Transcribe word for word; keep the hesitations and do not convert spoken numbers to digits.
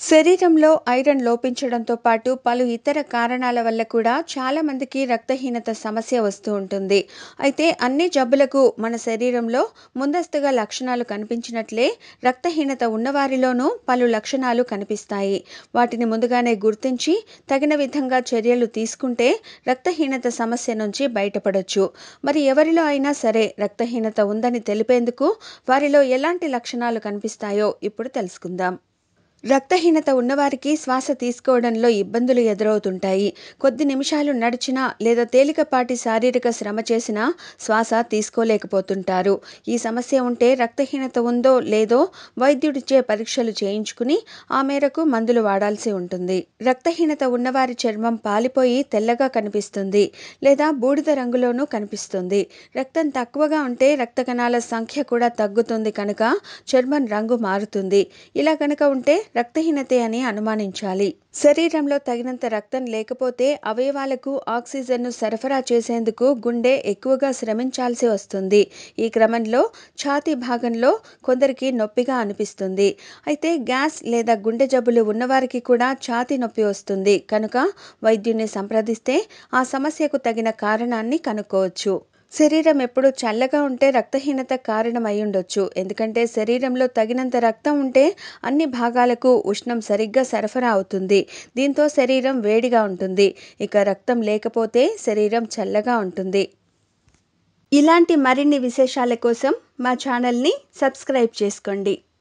శరీరంలో ఐరన్ లోపించడంతో పాటు పలు ఇతర కారణాల వల్ల కూడా చాలా మందికి రక్తహీనత సమస్య వస్తూ ఉంటుంది. అయితే అన్ని జబ్బులకు మన శరీరంలో ముందస్తుగా లక్షణాలు కనిపించినట్లే రక్తహీనత ఉన్నవారిలోనూ పలు లక్షణాలు కనిపిస్తాయి. వాటిని ముందుగానే గుర్తించి తగిన విధంగా చర్యలు తీసుకుంటే రక్తహీనత సమస్య నుంచి బయటపడొచ్చు. మరి ఎవరిలో అయినా సరే రక్తహీనత ఉందని తెలిపేందుకు వారిలో ఎలాంటి లక్షణాలు కనిపిస్తాయో ఇప్పుడు తెలుసుకుందాం. రక్తహీనత ఉన్నవారికి శ్వాస తీసుకోవడంలో ఇబ్బందులు ఎదురవుతుంటాయి. కొద్ది నిమిషాలు నడిచినా లేదా తేలికపాటి శారీరక శ్రమ చేసినా శ్వాస తీసుకోలేకపోతుంటారు. ఈ సమస్య ఉంటే రక్తహీనత ఉందో లేదో వైద్యుడిచ్చే పరీక్షలు చేయించుకుని ఆ మేరకు మందులు వాడాల్సి ఉంటుంది. రక్తహీనత ఉన్నవారి చర్మం పాలిపోయి తెల్లగా కనిపిస్తుంది లేదా బూడిద రంగులోనూ కనిపిస్తుంది. రక్తం తక్కువగా ఉంటే రక్త కణాల సంఖ్య కూడా తగ్గుతుంది కనుక చర్మం రంగు మారుతుంది. ఇలా కనుక ఉంటే రక్తహీనతే అని అనుమానించాలి. శరీరంలో తగినంత రక్తం లేకపోతే అవయవాలకు ఆక్సిజన్ను సరఫరా చేసేందుకు గుండె ఎక్కువగా శ్రమించాల్సి వస్తుంది. ఈ క్రమంలో ఛాతీ భాగంలో కొందరికి నొప్పిగా అనిపిస్తుంది. అయితే గ్యాస్ లేదా గుండె జబ్బులు ఉన్నవారికి కూడా ఛాతీ నొప్పి వస్తుంది కనుక వైద్యుని సంప్రదిస్తే ఆ సమస్యకు తగిన కారణాన్ని కనుక్కోవచ్చు. శరీరం ఎప్పుడు చల్లగా ఉంటే రక్తహీనత కారణం అయ్యుండొచ్చు. ఎందుకంటే శరీరంలో తగినంత రక్తం ఉంటే అన్ని భాగాలకు ఉష్ణం సరిగ్గా సరఫరా అవుతుంది. దీంతో శరీరం వేడిగా ఉంటుంది. ఇక రక్తం లేకపోతే శరీరం చల్లగా ఉంటుంది. ఇలాంటి మరిన్ని విశేషాల కోసం మా ఛానల్ని సబ్స్క్రైబ్ చేసుకోండి.